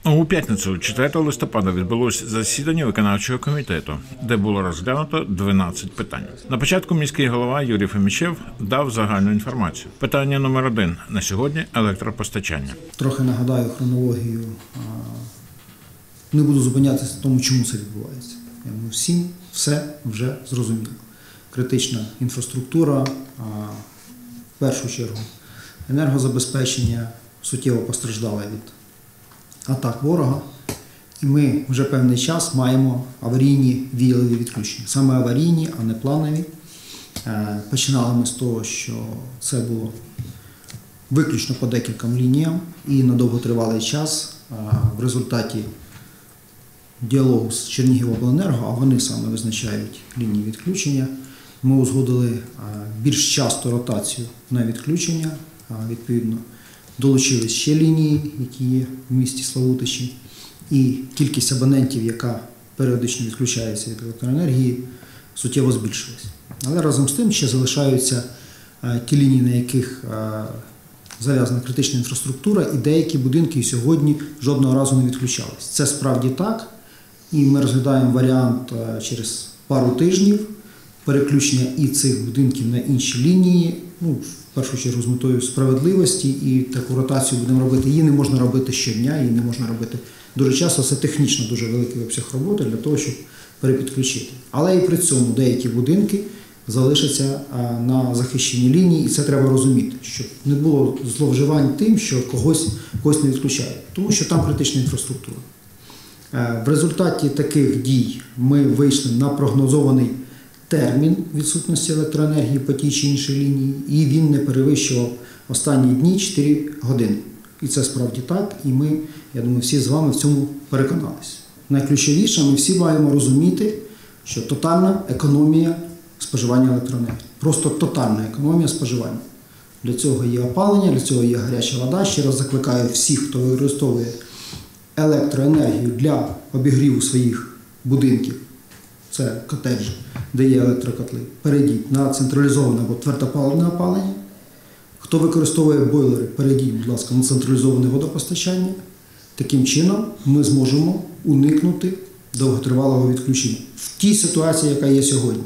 У п'ятницю, 4 листопада, відбулося засідання виконавчого комітету, де було розглянуто 12 питань. На початку міський голова Юрій Фомічев дав загальну інформацію. Питання номер 1 на сьогодні – електропостачання. Трохи нагадаю хронологію. Не буду зупинятися на тому, чому це відбувається. Я думаю, всім все вже зрозуміло. Критична інфраструктура, в першу чергу енергозабезпечення суттєво постраждала від атак ворога. І ми вже певний час маємо аварійні віялові відключення. Саме аварійні, а не планові. Починали ми з того, що це було виключно по декільком лініям і на довготривалий час. В результаті діалогу з Чернігівобленерго, а вони саме визначають лінії відключення, ми узгодили більш часто ротацію на відключення, відповідно долучились ще лінії, які є в місті Славутичі, і кількість абонентів, яка періодично відключається від електроенергії, суттєво збільшилась. Але разом з тим ще залишаються ті лінії, на яких зав'язана критична інфраструктура, і деякі будинки сьогодні жодного разу не відключались. Це справді так, і ми розглядаємо варіант через пару тижнів переключення і цих будинків на інші лінії, в першу чергу з метою справедливості, і таку ротацію будемо робити. Її не можна робити щодня, її не можна робити дуже часто. Це технічно дуже великий обсяг роботи для того, щоб перепідключити. Але і при цьому деякі будинки залишаться на захищеній лінії, і це треба розуміти, щоб не було зловживань тим, що когось не відключають, тому що там критична інфраструктура. В результаті таких дій ми вийшли на прогнозований термін відсутності електроенергії по тій чи іншій лінії, і він не перевищував останні дні 4 години. І це справді так, і ми, я думаю, всі з вами в цьому переконалися. Найключовіше, ми всі маємо розуміти, що тотальна економія споживання електроенергії. Просто тотальна економія споживання. Для цього є опалення, для цього є гаряча вода. Ще раз закликаю всіх, хто використовує електроенергію для обігріву своїх будинків, це котеджі, де є електрокотли, перейдіть на централізоване або твердопаливне опалення. Хто використовує бойлери, перейдіть, будь ласка, на централізоване водопостачання. Таким чином ми зможемо уникнути довготривалого відключення. В тій ситуації, яка є сьогодні.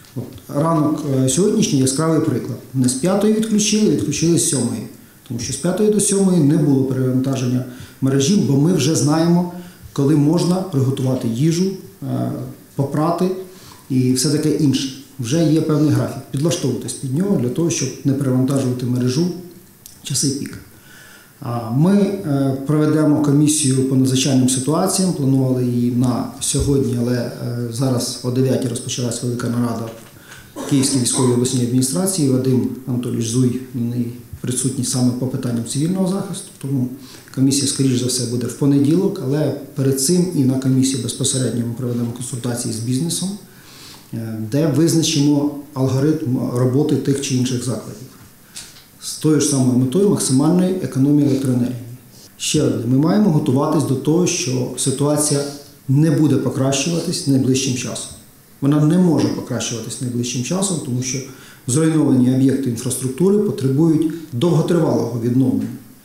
Ранок сьогоднішній яскравий приклад. Не з 5-ї відключили з 7-ї. Тому що з 5-ї до 7-ї не було перевантаження мережі, бо ми вже знаємо, коли можна приготувати їжу, попрати і все таке інше. Вже є певний графік. Підлаштовуватись під нього для того, щоб не перевантажувати мережу в часи пік. Ми проведемо комісію по надзвичайним ситуаціям, планували її на сьогодні, але зараз о 9-й розпочалась велика нарада в Київській військовій обласній адміністрації. Вадим Анатолійович Зуй присутній саме по питанням цивільного захисту, тому комісія, скоріш за все, буде в понеділок, але перед цим і на комісії безпосередньо ми проведемо консультації з бізнесом, де визначимо алгоритм роботи тих чи інших закладів. З тою ж самою метою максимальної економії електроенергії. Ще одне, ми маємо готуватись до того, що ситуація не буде покращуватись найближчим часом. Вона не може покращуватись найближчим часом, тому що зруйновані об'єкти інфраструктури потребують довготривалого відновлення.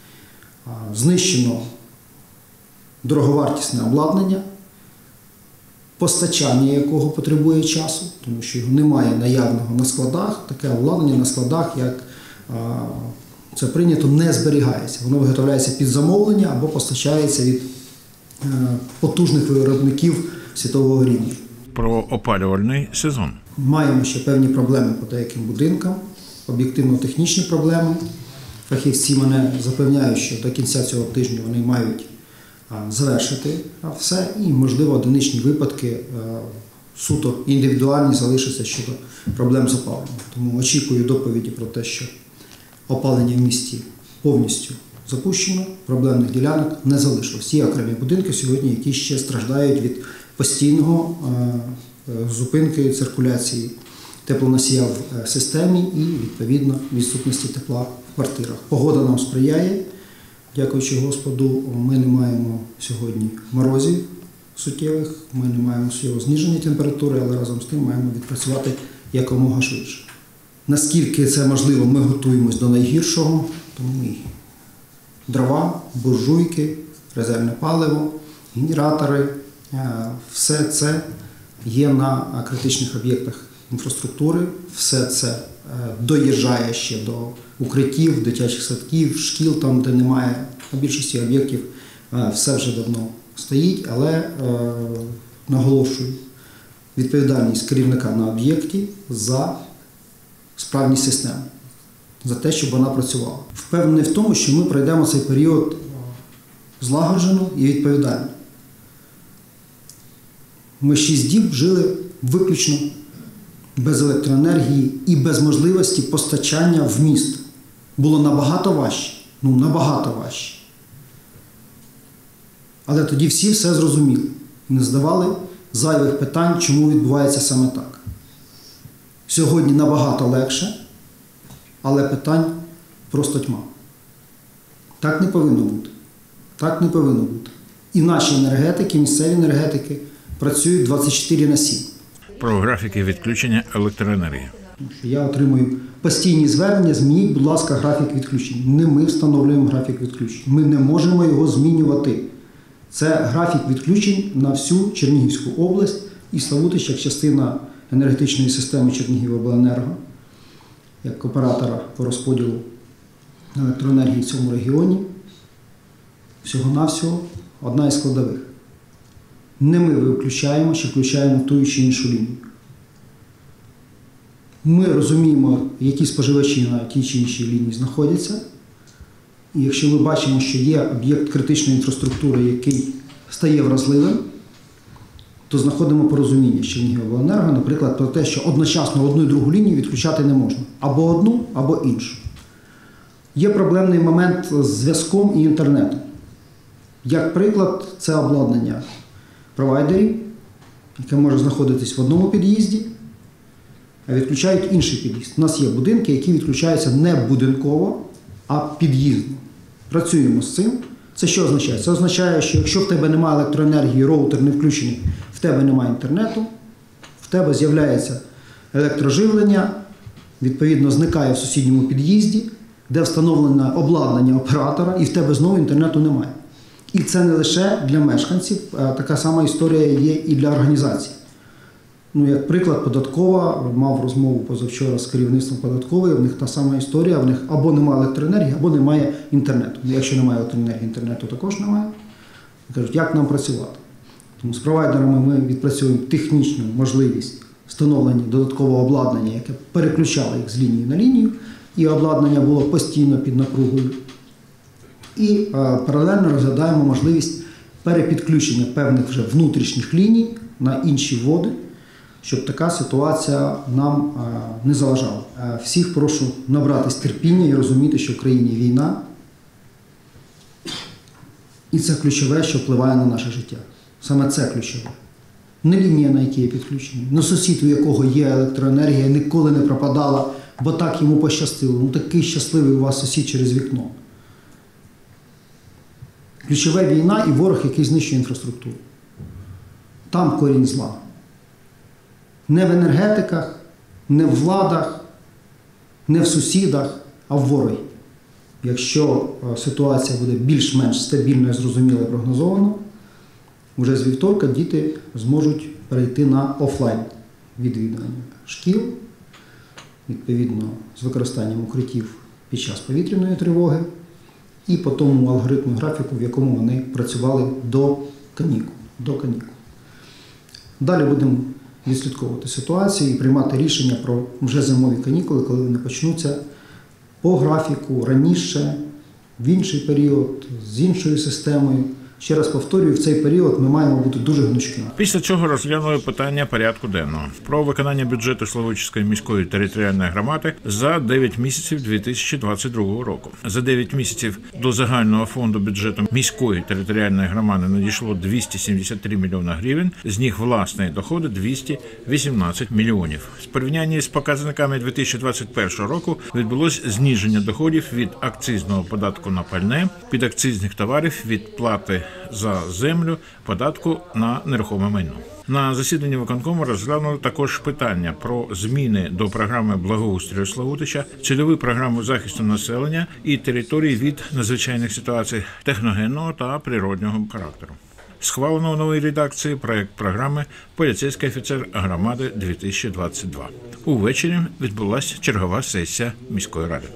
Знищено дороговартісне обладнання, постачання якого потребує часу, тому що його немає наявного на складах. Таке обладнання на складах, як це прийнято, не зберігається. Воно виготовляється під замовлення або постачається від потужних виробників світового рівня. Про опалювальний сезон. Маємо ще певні проблеми по деяким будинкам, об'єктивно-технічні проблеми. Фахівці мене запевняють, що до кінця цього тижня вони мають завершити все і, можливо, одиничні випадки суто індивідуальні залишаться щодо проблем з опаленням. Тому очікую доповіді про те, що опалення в місті повністю запущено, проблемних ділянок не залишилось. Є окремі будинки сьогодні, які ще страждають від постійного зупинки циркуляції теплоносія в системі і, відповідно, відсутності тепла в квартирах. Погода нам сприяє. Дякуючи Господу, ми не маємо сьогодні морозів суттєвих, ми не маємо суттєво зниження температури, але разом з тим маємо відпрацювати якомога швидше. Наскільки це можливо, ми готуємось до найгіршого, тому і дрова, буржуйки, резервне паливо, генератори. Все це є на критичних об'єктах інфраструктури, все це доїжджає ще до укриттів, дитячих садків, шкіл, там, де немає, на більшості об'єктів все вже давно стоїть, але наголошую, відповідальність керівника на об'єкті за справність системи, за те, щоб вона працювала. Впевнений в тому, що ми пройдемо цей період злагоджено і відповідально. Ми 6 діб жили виключно без електроенергії і без можливості постачання в місто. Було набагато важче. Набагато важче. Але тоді всі все зрозуміли. Не задавали зайвих питань, чому відбувається саме так. Сьогодні набагато легше, але питань просто тьма. Так не повинно бути. Так не повинно бути. І наші енергетики, місцеві енергетики працюють 24/7. Про графіки відключення електроенергії. Я отримую постійні звернення, змініть, будь ласка, графік відключень. Не ми встановлюємо графік відключень. Ми не можемо його змінювати. Це графік відключень на всю Чернігівську область і Славутич як частина енергетичної системи Чернігівобленерго, як оператора по розподілу електроенергії в цьому регіоні. Всього-навсього одна із складових. Не ми виключаємо, чи включаємо ту чи іншу лінію. Ми розуміємо, які споживачі на тій чи іншій лінії знаходяться. І якщо ми бачимо, що є об'єкт критичної інфраструктури, який стає вразливим, то знаходимо порозуміння з Чернігівобленерго, наприклад, про те, що одночасно одну і другу лінію відключати не можна. Або одну, або іншу. Є проблемний момент з зв'язком і інтернетом. Як приклад, це обладнання провайдерів, яке може знаходитись в одному під'їзді, а відключають інший під'їзд. У нас є будинки, які відключаються не будинково, а під'їздно. Працюємо з цим. Це що означає? Це означає, що якщо в тебе немає електроенергії, роутер не включений, в тебе немає інтернету, в тебе з'являється електроживлення, відповідно зникає в сусідньому під'їзді, де встановлене обладнання оператора, і в тебе знову інтернету немає. І це не лише для мешканців, така сама історія є і для організацій. Як приклад, податкова, мав розмову позавчора з керівництвом податкової, в них та сама історія, в них або немає електроенергії, або немає інтернету. Якщо немає електроенергії, інтернету також немає. Кажуть, як нам працювати? Тому з провайдерами ми відпрацюємо технічну можливість встановлення додаткового обладнання, яке переключало їх з лінії на лінію, і обладнання було постійно під напругою. І паралельно розглядаємо можливість перепідключення певних вже внутрішніх ліній на інші води, щоб така ситуація нам не заважала. Всіх прошу набратись терпіння і розуміти, що в країні війна. І це ключове, що впливає на наше життя. Саме це ключове. Не лінія, на якій є підключення, не сусід, у якого є електроенергія, ніколи не пропадала, бо так йому пощастило. Такий щасливий у вас сусід через вікно. Ключове – війна і ворог, який знищує інфраструктуру. Там корінь зла. Не в енергетиках, не в владах, не в сусідах, а в ворогі. Якщо ситуація буде більш-менш стабільно, зрозуміло і прогнозовано, вже з вівторка діти зможуть перейти на офлайн відвідування шкіл, відповідно з використанням укриттів під час повітряної тривоги, і по тому алгоритму графіку, в якому вони працювали до канікул. Далі будемо відслідковувати ситуацію і приймати рішення про вже зимові канікули, коли вони почнуться по графіку, раніше, в інший період, з іншою системою. Ще раз повторюю, в цей період ми маємо бути дуже гнучкими. Після цього розглянули питання порядку денного про виконання бюджету Славутської міської територіальної громади за 9 місяців 2022 року. За 9 місяців до загального фонду бюджету міської територіальної громади надійшло 273 мільйона гривень, з них власні доходи 218 мільйонів. В порівнянні з показниками 2021 року відбулось зниження доходів від акцизного податку на пальне, підакцизних товарів, від плати за землю податку на нерухоме майно. На засіданні виконкому розглянули також питання про зміни до програми благоустрою Славутича, цільові програми захисту населення і територій від надзвичайних ситуацій техногенного та природнього характеру. Схвалено в новій редакції проект програми «Поліцейський офіцер громади 2022». Увечері відбулася чергова сесія міської ради.